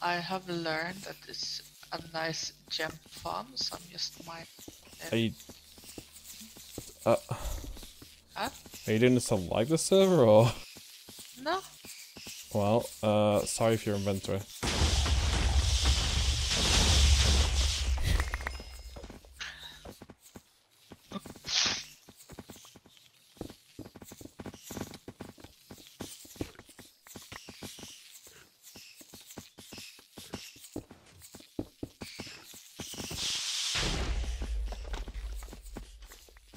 I have learned that it's a nice gem farm, so I'm just mining Are it. you... Huh? Are you doing this to like the server, or...? No. Well, sorry for your inventory.